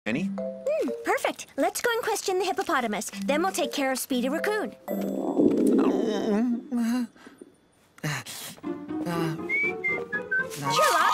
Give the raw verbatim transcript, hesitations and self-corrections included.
Any? Hmm, perfect. Let's go and question the hippopotamus. Then we'll take care of Speedy Raccoon. Sherlock?